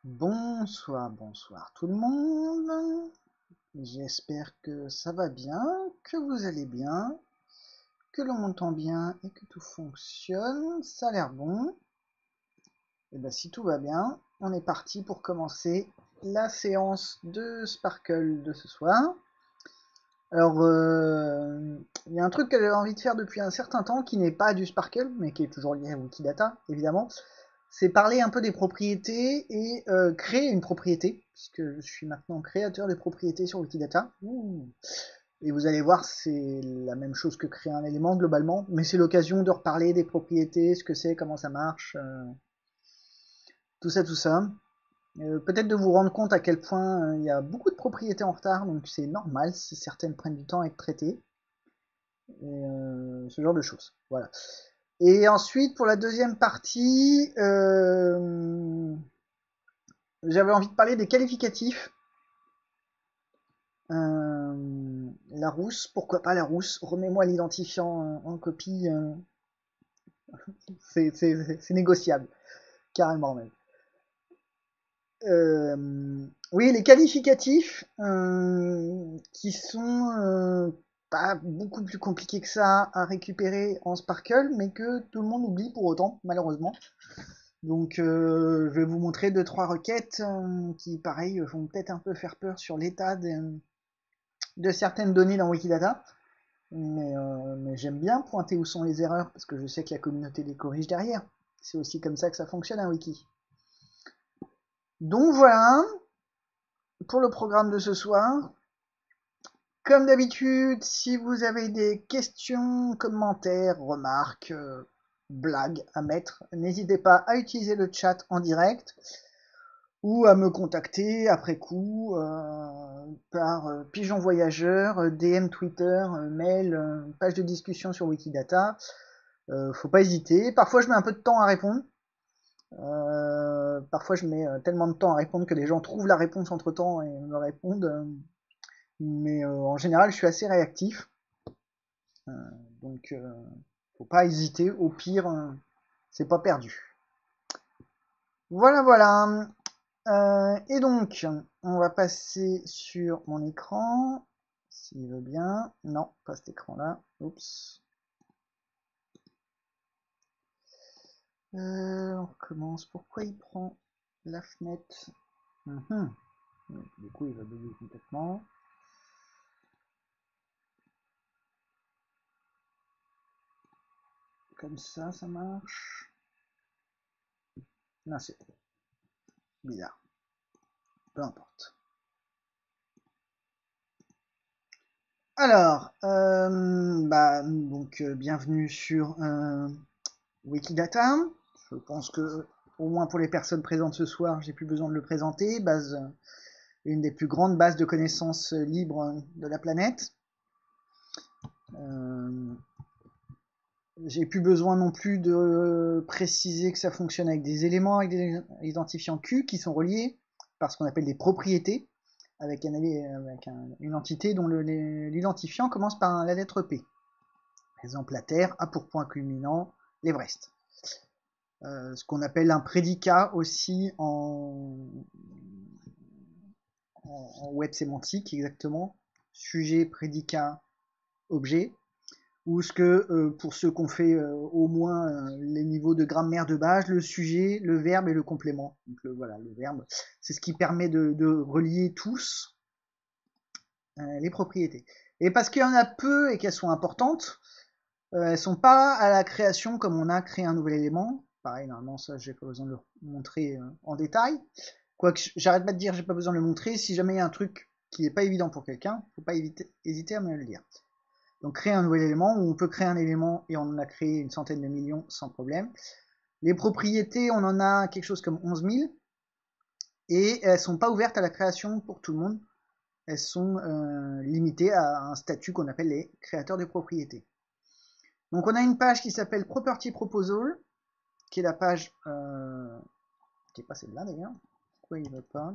Bonsoir tout le monde. J'espère que ça va bien, que vous allez bien, que l'on m'entend bien et que tout fonctionne. Ça a l'air bon. Et bien si tout va bien, on est parti pour commencer la séance de Sparkle de ce soir. Alors, il y a un truc que j'avais envie de faire depuis un certain temps qui n'est pas du Sparkle, mais qui est toujours lié à Wikidata, évidemment. C'est parler un peu des propriétés et créer une propriété, puisque je suis maintenant créateur de propriétés sur Wikidata. Ouh. Et vous allez voir, c'est la même chose que créer un élément globalement, mais c'est l'occasion de reparler des propriétés, ce que c'est, comment ça marche, tout ça, tout ça. Peut-être de vous rendre compte à quel point il y a beaucoup de propriétés en retard, donc c'est normal si certaines prennent du temps à être traitées, et ce genre de choses. Voilà. Et ensuite, pour la deuxième partie, j'avais envie de parler des qualificatifs. La rousse, pourquoi pas la rousse? Remets-moi l'identifiant en copie. C'est négociable, carrément même. Oui, les qualificatifs qui sont pas beaucoup plus compliqués que ça à récupérer en Sparkle, mais que tout le monde oublie pour autant, malheureusement. Donc, je vais vous montrer deux trois requêtes qui, pareil, vont peut-être un peu faire peur sur l'état de certaines données dans Wikidata. Mais j'aime bien pointer où sont les erreurs parce que je sais que la communauté les corrige derrière. C'est aussi comme ça que ça fonctionne un wiki. Donc voilà pour le programme de ce soir. Comme d'habitude, si vous avez des questions, commentaires, remarques, blagues à mettre, n'hésitez pas à utiliser le chat en direct ou à me contacter après coup par pigeon voyageur, DM Twitter, mail, page de discussion sur Wikidata. Faut pas hésiter. Parfois je mets un peu de temps à répondre. Parfois je mets tellement de temps à répondre que les gens trouvent la réponse entre temps et me répondent. Mais en général je suis assez réactif. Euh, donc faut pas hésiter. Au pire, c'est pas perdu. Voilà, voilà. Et donc, on va passer sur mon écran, s'il veut bien. Non, pas cet écran-là. Oups. On recommence. Pourquoi il prend la fenêtre? Du coup, il va bugger complètement. Comme ça marche. Non, c'est bizarre. Peu importe. Alors, bienvenue sur Wikidata. Je pense que, au moins pour les personnes présentes ce soir, j'ai plus besoin de le présenter. Une des plus grandes bases de connaissances libres de la planète. J'ai plus besoin non plus de préciser que ça fonctionne avec des éléments, avec des identifiants Q qui sont reliés par ce qu'on appelle des propriétés, avec une entité dont l'identifiant commence par la lettre P. Par exemple, la Terre a pour point culminant l'Everest. Ce qu'on appelle un prédicat aussi en web sémantique, exactement. Sujet, prédicat, objet. Ou ce que, pour ceux qu'on fait au moins les niveaux de grammaire de base, le sujet, le verbe et le complément. Donc voilà, le verbe, c'est ce qui permet de relier tous les propriétés. Et parce qu'il y en a peu et qu'elles sont importantes, elles sont pas à la création comme on a créé un nouvel élément. Pareil, normalement ça j'ai pas besoin de le montrer en détail. Quoique j'arrête pas de dire j'ai pas besoin de le montrer. Si jamais il y a un truc qui est pas évident pour quelqu'un, faut pas hésiter à me le dire. Donc créer un nouvel élément, où on peut créer un élément et on en a créé une centaine de millions sans problème. Les propriétés, on en a quelque chose comme 11 000 et elles sont pas ouvertes à la création pour tout le monde. Elles sont limitées à un statut qu'on appelle les créateurs de propriétés. Donc on a une page qui s'appelle Property Proposal, qui est la page qui est pas celle-là d'ailleurs. Pourquoi il ne veut pas?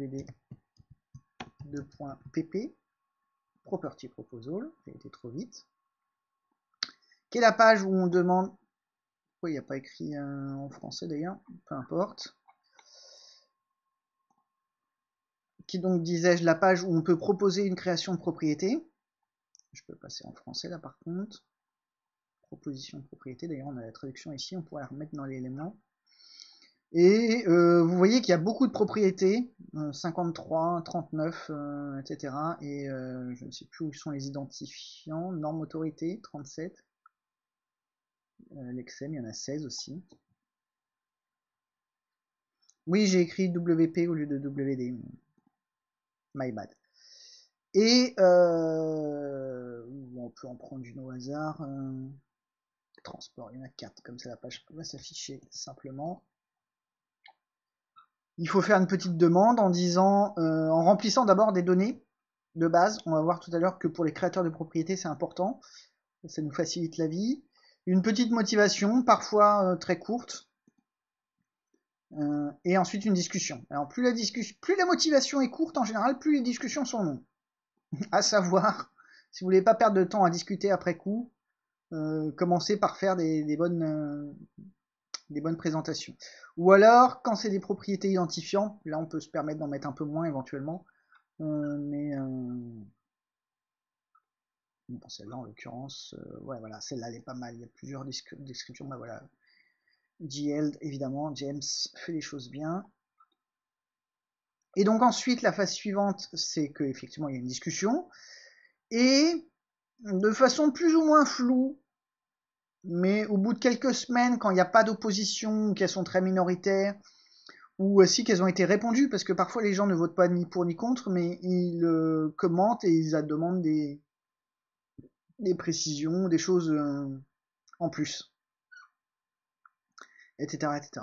wd2.pp Property Proposal, j'ai été trop vite. Qui est la page où on demande. Pourquoi il n'y a pas écrit en français d'ailleurs? Peu importe. qui est donc, disais-je, la page où on peut proposer une création de propriété. Je peux passer en français là par contre. Proposition de propriété, d'ailleurs on a la traduction ici, on pourrait la remettre dans l'élément. Et vous voyez qu'il y a beaucoup de propriétés, 53, 39, etc. Et je ne sais plus où sont les identifiants, norme autorité, 37. L'exem, il y en a 16 aussi. Oui, j'ai écrit WP au lieu de WD. My bad. Et on peut en prendre une au hasard. Transport, il y en a 4, comme ça la page va s'afficher simplement. Il faut faire une petite demande en disant, en remplissant d'abord des données de base. On va voir tout à l'heure que pour les créateurs de propriétés, c'est important. Ça nous facilite la vie. Une petite motivation, parfois très courte. Et ensuite une discussion. Alors plus la motivation est courte en général, plus les discussions sont longues. À savoir, si vous voulez pas perdre de temps à discuter après coup, commencez par faire des bonnes présentations. Ou alors, quand c'est des propriétés identifiants, là on peut se permettre d'en mettre un peu moins éventuellement. Bon, celle-là en l'occurrence, ouais voilà, celle-là elle est pas mal. Il y a plusieurs descriptions. Bah voilà, GL évidemment, James fait les choses bien. Et donc ensuite la phase suivante, c'est que effectivement il y a une discussion et de façon plus ou moins floue, mais au bout de quelques semaines, quand il n'y a pas d'opposition, qu'elles sont très minoritaires, ou si qu'elles ont été répondues, parce que parfois les gens ne votent pas ni pour ni contre, mais ils commentent et ils demandent des précisions, des choses en plus, etc. etc.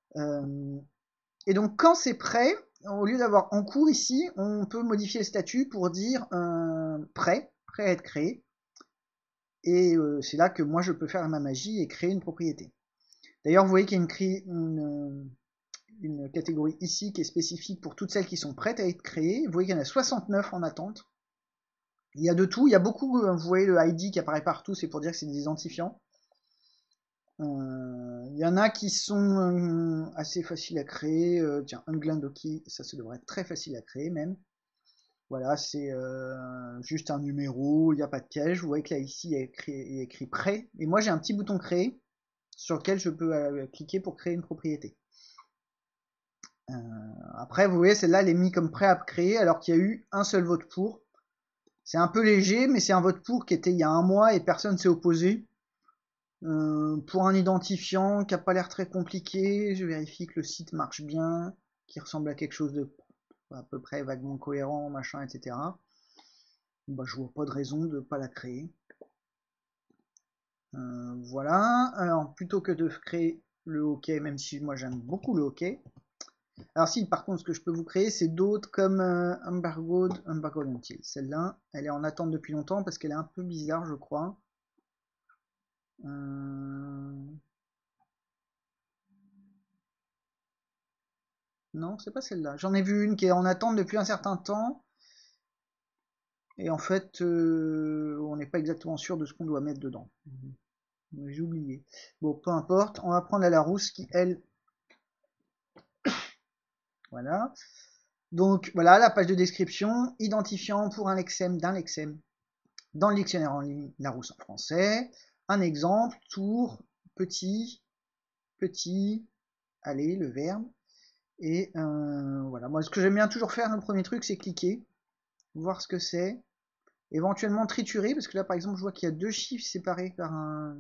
Et donc quand c'est prêt, au lieu d'avoir en cours ici, on peut modifier le statut pour dire prêt à être créé. Et c'est là que moi je peux faire ma magie et créer une propriété. D'ailleurs, vous voyez qu'il y a une catégorie ici qui est spécifique pour toutes celles qui sont prêtes à être créées. Vous voyez qu'il y en a 69 en attente. Il y a de tout, il y a beaucoup, vous voyez le ID qui apparaît partout, c'est pour dire que c'est des identifiants. Il y en a qui sont assez faciles à créer. Tiens, Unglandoki, ça devrait être très facile à créer même. Voilà, c'est juste un numéro, il n'y a pas de piège. Vous voyez que là, ici, il y a écrit prêt. Et moi, j'ai un petit bouton créer sur lequel je peux cliquer pour créer une propriété. Après, vous voyez, celle-là, elle est mise comme prêt à créer alors qu'il y a eu un seul vote pour. C'est un peu léger, mais c'est un vote pour qui était il y a un mois et personne s'est opposé. Pour un identifiant qui n'a pas l'air très compliqué, je vérifie que le site marche bien, qui ressemble à quelque chose de à peu près vaguement cohérent, machin, etc. Bah, je vois pas de raison de pas la créer. Voilà. Alors, plutôt que de créer le hockey, même si moi j'aime beaucoup le hockey. Alors si, par contre, ce que je peux vous créer, c'est d'autres comme Embargoed Until. Celle-là, elle est en attente depuis longtemps parce qu'elle est un peu bizarre, je crois. Non, c'est pas celle-là. J'en ai vu une qui est en attente depuis un certain temps. Et en fait, on n'est pas exactement sûr de ce qu'on doit mettre dedans. J'ai oublié. Bon, peu importe. On va prendre la Larousse qui, elle... Voilà. Donc, voilà, la page de description. Identifiant pour un lexème d'un lexème. Dans le dictionnaire en ligne, Larousse en français. Un exemple, tour, petit, aller, le verbe. Et voilà, moi ce que j'aime bien toujours faire, le premier truc, c'est cliquer, voir ce que c'est, éventuellement triturer, parce que là par exemple je vois qu'il y a deux chiffres séparés par un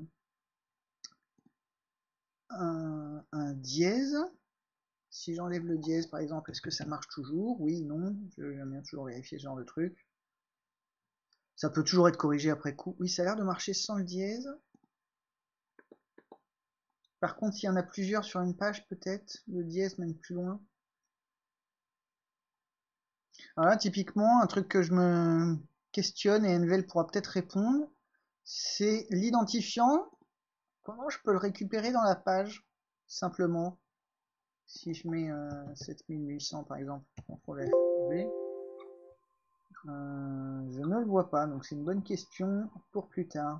dièse. Si j'enlève le dièse par exemple, est-ce que ça marche toujours? Oui, non, j'aime bien toujours vérifier ce genre de truc. Ça peut toujours être corrigé après coup. Oui, ça a l'air de marcher sans le dièse. Par contre, s'il y en a plusieurs sur une page, peut-être le dièse mène plus loin. Voilà, typiquement, un truc que je me questionne et NVL pourra peut-être répondre, c'est l'identifiant. Comment je peux le récupérer dans la page, simplement? Si je mets 7800 par exemple, CTRL F, V, je ne le vois pas, donc c'est une bonne question pour plus tard.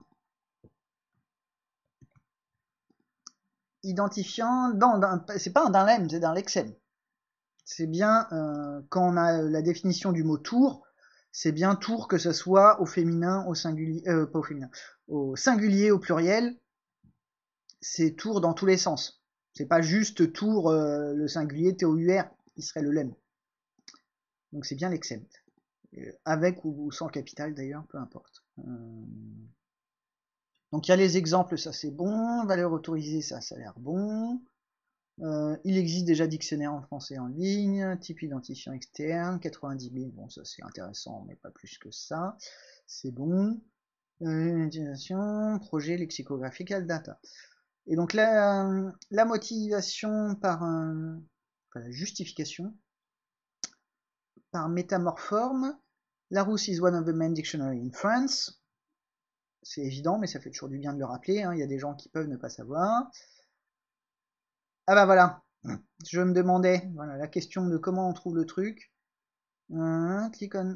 Identifiant, c'est pas un lemme, c'est dans l'exem. c'est bien, quand on a la définition du mot tour, c'est bien tour que ce soit au féminin, au singulier, pas au féminin, au singulier, au pluriel, c'est tour dans tous les sens. C'est pas juste tour, le singulier, T-O-U-R, qui serait le lemme. Donc c'est bien l'excellent. Avec ou sans capital d'ailleurs, peu importe. Donc il y a les exemples, ça c'est bon. Valeur autorisée, ça a l'air bon. Il existe déjà dictionnaire en français en ligne. Type identifiant externe, 90 000. Bon, ça c'est intéressant, mais pas plus que ça. C'est bon. Utilisation, projet lexicographical data. Et donc la motivation enfin, la justification par métamorforme. Larousse is one of the main dictionary in France. C'est évident, mais ça fait toujours du bien de le rappeler. Hein. Il y a des gens qui peuvent ne pas savoir. Ah bah voilà. Je me demandais, voilà, la question de comment on trouve le truc. Click on.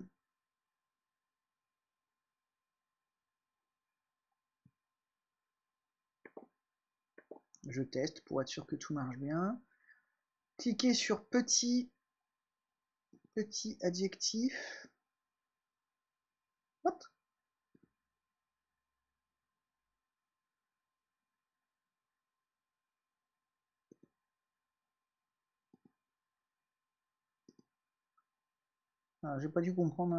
Je teste pour être sûr que tout marche bien. Cliquez sur petit adjectif. Hop. Ah, j'ai pas dû comprendre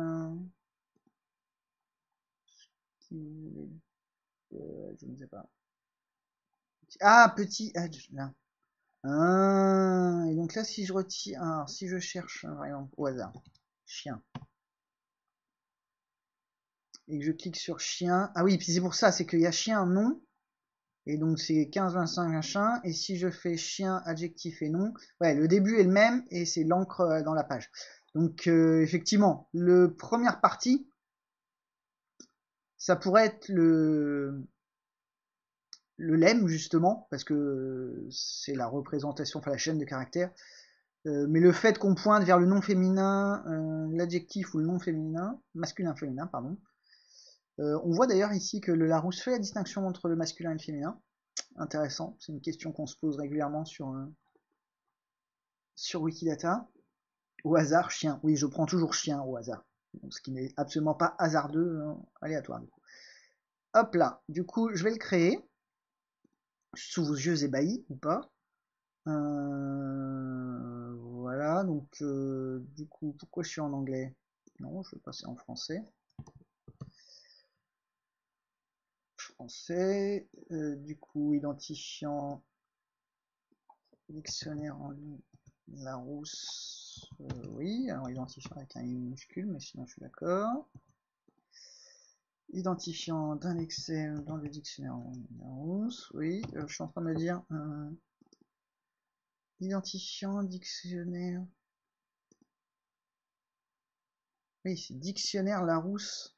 je ne sais pas. Ah, petit edge, là. Ah, et donc là, si je retire, alors, si je cherche, par exemple, au hasard, chien, et que je clique sur chien, ah oui, puis c'est pour ça, c'est qu'il y a chien, nom, et donc c'est 15, 25, machin, et si je fais chien, adjectif et nom, ouais, le début est le même, et c'est l'encre dans la page. Donc, effectivement, le première partie, ça pourrait être le lemme, justement, parce que c'est la représentation, enfin la chaîne de caractères. Mais le fait qu'on pointe vers le nom féminin, l'adjectif ou le nom féminin, masculin-féminin, pardon. On voit d'ailleurs ici que le Larousse fait la distinction entre le masculin et le féminin. Intéressant, c'est une question qu'on se pose régulièrement sur Wikidata. Au hasard, chien. Oui, je prends toujours chien au hasard. Donc, ce qui n'est absolument pas hasardeux, aléatoire. Du coup. Hop là, du coup, je vais le créer. Sous vos yeux ébahis ou pas. Voilà, donc du coup, pourquoi je suis en anglais? Non, je vais passer en français. Du coup, identifiant dictionnaire en ligne, Larousse, oui, alors identifiant avec un I minuscule, mais sinon je suis d'accord. Identifiant d'un Excel dans le dictionnaire en ligne, Larousse, oui, je suis en train de me dire, identifiant dictionnaire, oui, c'est dictionnaire Larousse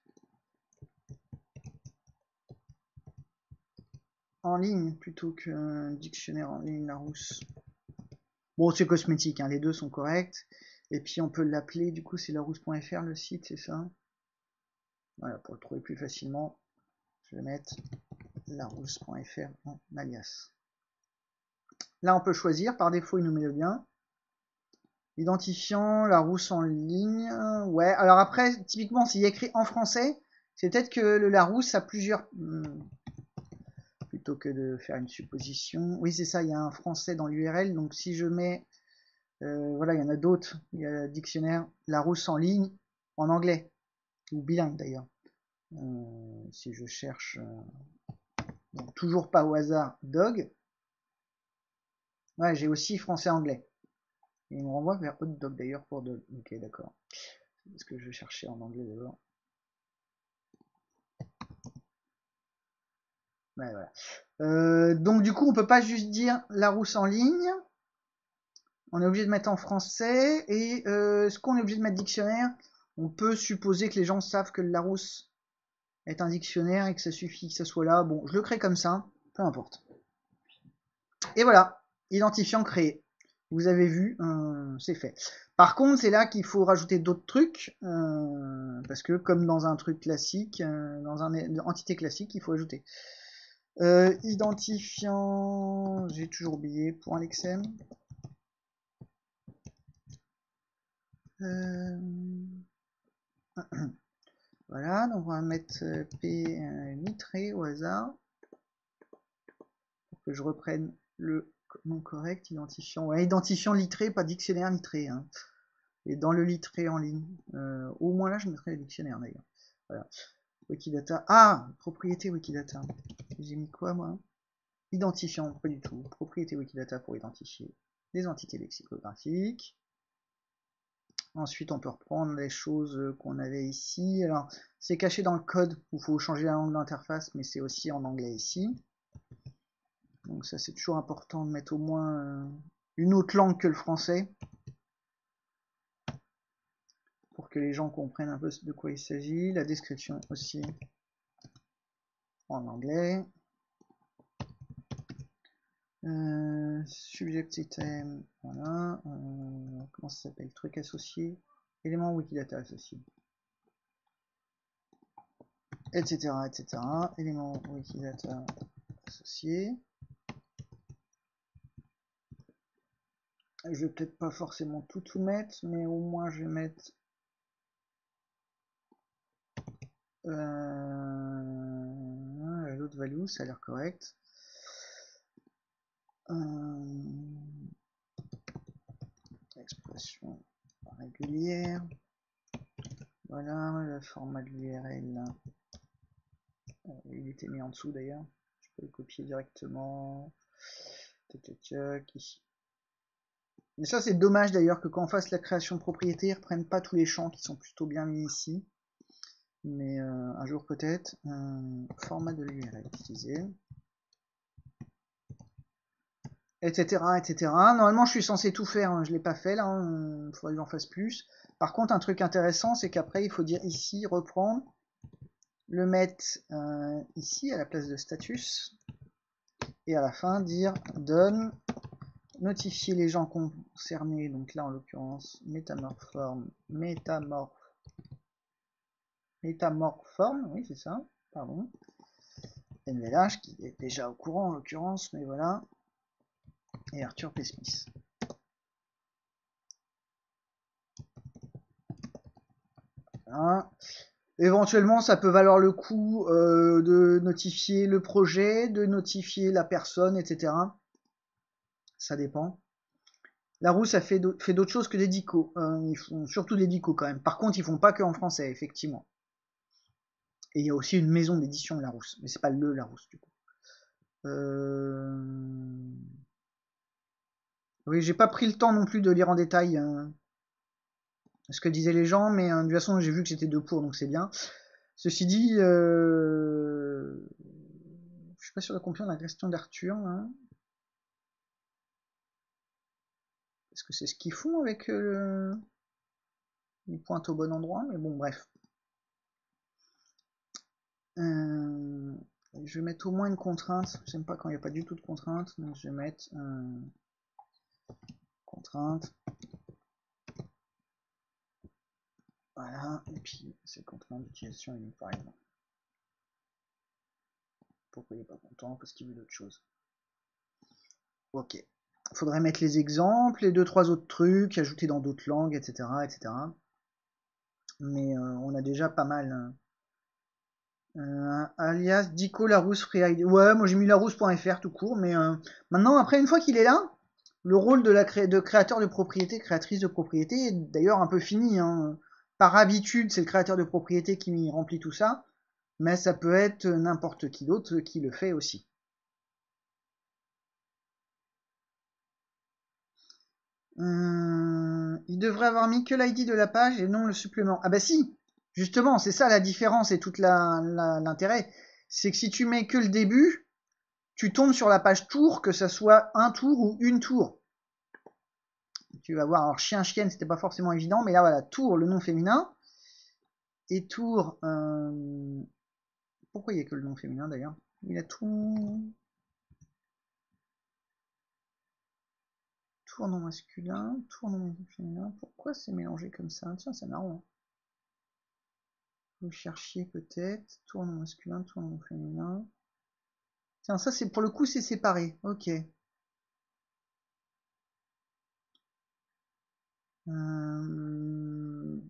en ligne plutôt qu'un dictionnaire en ligne Larousse. Bon, c'est cosmétique, hein, les deux sont corrects. Et puis on peut l'appeler, du coup c'est larousse.fr le site, c'est ça? Voilà, pour le trouver plus facilement, je vais mettre larousse.fr en alias. Là on peut choisir, par défaut il nous met le lien. Identifiant Larousse en ligne, ouais, alors après, typiquement s'il y a écrit en français, c'est peut-être que le Larousse a plusieurs... plutôt que de faire une supposition. Oui c'est ça, il y a un français dans l'URL, donc si je mets... voilà, il y en a d'autres. Il y a le dictionnaire Larousse en ligne, en anglais, ou bilingue d'ailleurs. Si je cherche, donc toujours pas au hasard, dog. Ouais, j'ai aussi français-anglais. Et il me renvoie vers hot dog d'ailleurs pour dog. Ok, d'accord. C'est ce que je cherchais en anglais d'abord. Ouais, voilà. Donc du coup, on peut pas juste dire Larousse en ligne. On est obligé de mettre en français. Et ce qu'on est obligé de mettre dictionnaire, on peut supposer que les gens savent que le Larousse est un dictionnaire et que ça suffit que ça soit là. Bon, je le crée comme ça, peu importe. Et voilà, identifiant créé. Vous avez vu, c'est fait. Par contre, c'est là qu'il faut rajouter d'autres trucs, parce que comme dans un truc classique, dans une entité classique, il faut ajouter. Identifiant, j'ai toujours oublié, .lexem. Voilà, donc on va mettre P litré au hasard pour que je reprenne le nom correct, identifiant. Ouais, identifiant litré, pas dictionnaire litré. Hein. Et dans le litré en ligne. Au moins là, je mettrai le dictionnaire d'ailleurs. Voilà. Wikidata. Ah, propriété Wikidata. J'ai mis quoi moi? Identifiant, pas du tout. Propriété Wikidata pour identifier des entités lexicographiques. Ensuite, on peut reprendre les choses qu'on avait ici. Alors, c'est caché dans le code où il faut changer la langue d'interface, mais c'est aussi en anglais ici. Donc ça, c'est toujours important de mettre au moins une autre langue que le français pour que les gens comprennent un peu de quoi il s'agit. La description aussi en anglais. Subject item, voilà. Comment ça s'appelle? Truc associé. Élément Wikidata associé. Etc. etc. Élément Wikidata associé. Je vais peut-être pas forcément tout mettre, mais au moins je vais mettre l'autre value, ça a l'air correct. Expression régulière. Voilà, le format de l'URL. Il était mis en dessous d'ailleurs. Je peux le copier directement. Ici. Et ça, c'est dommage d'ailleurs que quand on fasse la création de propriété, ils reprennent pas tous les champs qui sont plutôt bien mis ici. Mais un jour peut-être. Format de l'URL utilisé. Etc. etc. Normalement, je suis censé tout faire. Hein. Je l'ai pas fait là. Il faudrait que j'en fasse plus. Par contre, un truc intéressant, c'est qu'après, il faut dire ici, reprendre, le mettre ici à la place de status. Et à la fin, dire donne, notifier les gens concernés. Donc là, en l'occurrence, métamorphoform, oui, c'est ça. Pardon. NVLH, qui est déjà au courant en l'occurrence, mais voilà. Et Arthur P. Smith. Voilà. Éventuellement, ça peut valoir le coup de notifier le projet, de notifier la personne, etc. Ça dépend. Larousse a fait d'autres choses que des dicos. Ils font surtout des dicos quand même. Par contre, ils font pas que en français, effectivement. Et il y a aussi une maison d'édition Larousse, mais c'est pas le Larousse du coup. Oui, j'ai pas pris le temps non plus de lire en détail ce que disaient les gens, mais de toute façon, j'ai vu que j'étais 2 pour, donc c'est bien. Ceci dit, je suis pas sûr de comprendre la question d'Arthur. Hein. Est-ce que c'est ce qu'ils font avec ils pointent au bon endroit? Mais bon, bref. Je vais mettre au moins une contrainte. J'aime pas quand il n'y a pas du tout de contrainte, donc je vais mettre contrainte. Voilà, et puis c'est contrainte d'utilisation unique par exemple. Pourquoi il n'est pas content? Parce qu'il veut d'autres choses. Ok. Il faudrait mettre les exemples, les 2-3 autres trucs, ajouter dans d'autres langues, etc. etc. Mais on a déjà pas mal. Alias Dico Larousse Free ID. Ouais, moi j'ai mis larousse.fr tout court, mais maintenant, après, une fois qu'il est là, le rôle de créateur de propriété, créatrice de propriété est d'ailleurs un peu fini. Hein. Par habitude, c'est le créateur de propriété qui remplit tout ça, mais ça peut être n'importe qui d'autre qui le fait aussi. Il devrait avoir mis que l'ID de la page et non le supplément. Ah bah si, justement, c'est ça la différence et toute l'intérêt. C'est que si tu mets que le début, tu tombes sur la page tour, que ça soit un tour ou une tour. Tu vas voir, alors chien, chienne, c'était pas forcément évident, mais là voilà, tour, le nom féminin, et tour, pourquoi il n'y a que le nom féminin d'ailleurs? Il a tout... Tour nom masculin, tour nom féminin, pourquoi c'est mélangé comme ça? Tiens, c'est marrant. Vous cherchiez peut-être, tour nom masculin, tour nom féminin. Tiens, ça c'est pour le coup c'est séparé, ok.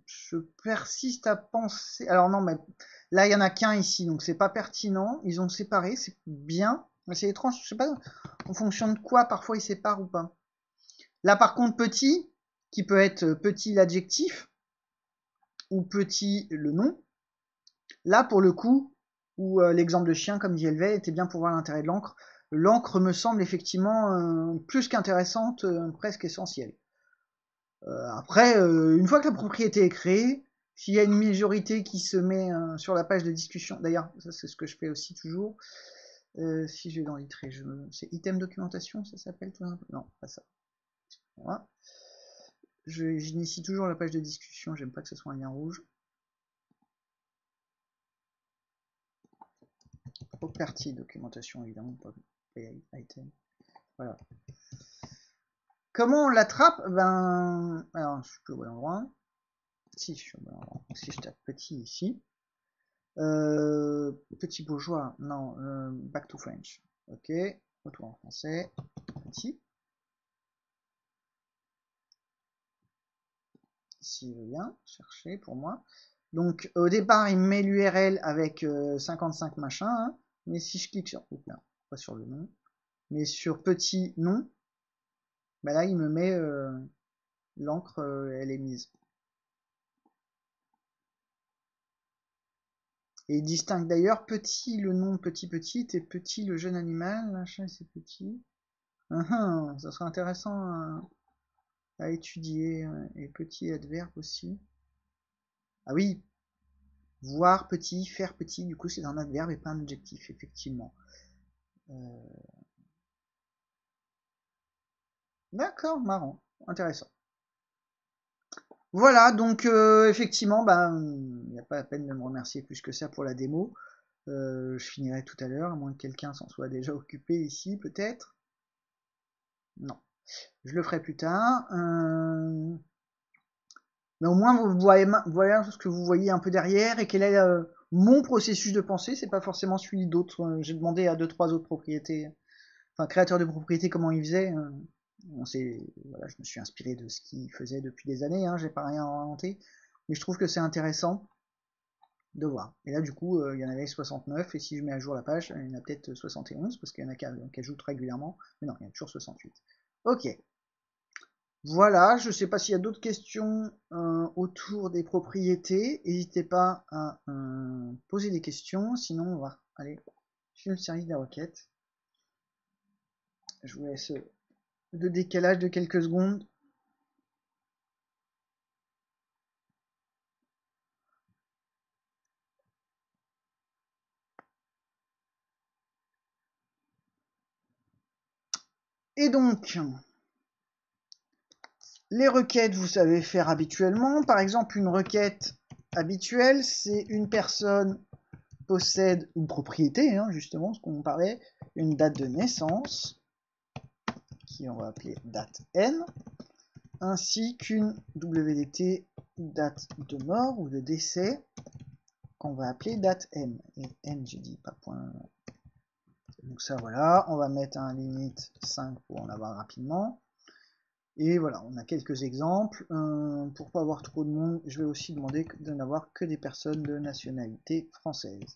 je persiste à penser. Alors non, mais là il y en a qu'un ici, donc c'est pas pertinent. Ils ont séparé, c'est bien, mais c'est étrange. Je sais pas en fonction de quoi parfois ils séparent ou pas. Là par contre petit, qui peut être petit l'adjectif ou petit le nom. Là pour le coup, ou l'exemple de chien comme dit Helvet était bien pour voir l'intérêt de l'encre. L'encre me semble effectivement plus qu'intéressante, presque essentielle. Après, une fois que la propriété est créée, s'il y a une majorité qui se met sur la page de discussion, d'ailleurs, ça c'est ce que je fais aussi toujours. Si je vais dans Litré, c'est item documentation, ça s'appelle tout simplement. Non, pas ça. Voilà. J'initie toujours la page de discussion, j'aime pas que ce soit un lien rouge. Property documentation, évidemment, pas item. Voilà. Comment on l'attrape? Ben, alors, je suis plus au bon endroit. Si, je suis au bon endroit. Si je tape petit ici. Petit bourgeois, non, back to French. Ok, retour en français. Petit. S'il veut bien, chercher pour moi. Donc au départ, il me met l'URL avec 55 machin, hein, mais si je clique sur, oups, là, pas sur le nom, mais sur petit nom, bah là il me met l'encre, elle est mise. Et il distingue d'ailleurs petit le nom petit petite et petit le jeune animal, machin c'est petit. Ça serait intéressant à étudier, et petit adverbe aussi. Ah oui, voir petit, faire petit, du coup c'est un adverbe et pas un adjectif, effectivement. D'accord, marrant, intéressant. Voilà, donc effectivement, il n'y a pas la peine de me remercier plus que ça pour la démo. Je finirai tout à l'heure, à moins que quelqu'un s'en soit déjà occupé ici, peut-être. Non, je le ferai plus tard. Mais au moins, vous voyez, voilà ce que vous voyez un peu derrière et quel est mon processus de pensée. C'est pas forcément celui d'autres. J'ai demandé à 2-3 autres propriétés, enfin créateurs de propriétés, comment ils faisaient. Voilà, je me suis inspiré de ce qu'ils faisaient depuis des années. J'ai pas rien inventé, mais je trouve que c'est intéressant de voir. Et là, du coup, il y en avait 69, et si je mets à jour la page, il y en a peut-être 71, parce qu'il y en a qui ajoutent régulièrement. Mais non, il y a toujours 68. Ok. Voilà, je ne sais pas s'il y a d'autres questions autour des propriétés. N'hésitez pas à poser des questions. Sinon, on va aller sur le service des requêtes. Je vous laisse de décalage de quelques secondes. Et donc, les requêtes, vous savez faire habituellement. Par exemple, une requête habituelle, c'est une personne possède une propriété, justement, ce qu'on parlait, une date de naissance, qui on va appeler date N, ainsi qu'une WDT date de mort ou de décès, qu'on va appeler date M. Et N, j'ai dit pas point. Donc ça, voilà, on va mettre un limite 5 pour en avoir rapidement. Et voilà, on a quelques exemples. Pour pas avoir trop de monde, je vais aussi demander de n'avoir que des personnes de nationalité française.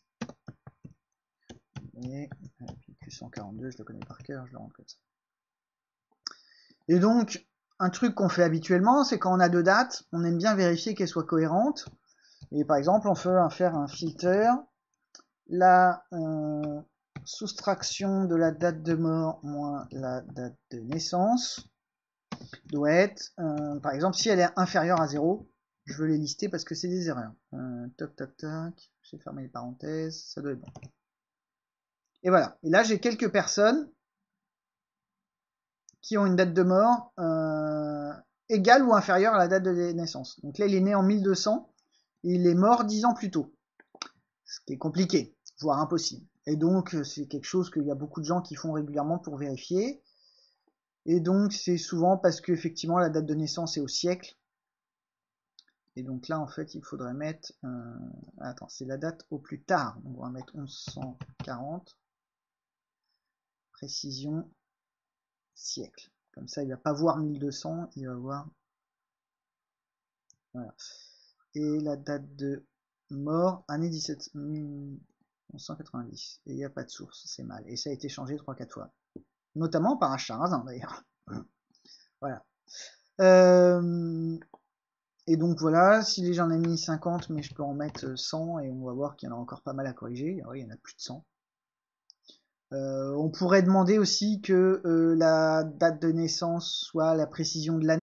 Et Q142, je le connais par cœur, je le rentre comme ça. Et donc, un truc qu'on fait habituellement, c'est quand on a deux dates, on aime bien vérifier qu'elles soient cohérentes. Et par exemple, on peut faire un filter. La soustraction de la date de mort moins la date de naissance doit être, par exemple, si elle est inférieure à 0, je veux les lister parce que c'est des erreurs. Toc, toc, toc, j'ai fermé les parenthèses, ça doit être bon. Et voilà. Et là, j'ai quelques personnes qui ont une date de mort égale ou inférieure à la date de naissance. Donc là, il est né en 1200, et il est mort 10 ans plus tôt. Ce qui est compliqué, voire impossible. Et donc, c'est quelque chose qu'il y a beaucoup de gens qui font régulièrement pour vérifier. Et donc, c'est souvent parce qu'effectivement, la date de naissance est au siècle. Et donc là, en fait, il faudrait mettre... attends, c'est la date au plus tard. Donc, on va mettre 1140. Précision siècle. Comme ça, il va pas voir 1200, il va voir... Voilà. et la date de mort, année 1990. Et il n'y a pas de source, c'est mal. Et ça a été changé 3-4 fois. Notamment par un charrazin d'ailleurs. Voilà. Et donc voilà, si j'en ai mis 50, mais je peux en mettre 100 et on va voir qu'il y en a encore pas mal à corriger. Ah oui, il y en a plus de 100. On pourrait demander aussi que la date de naissance soit la précision de l'année.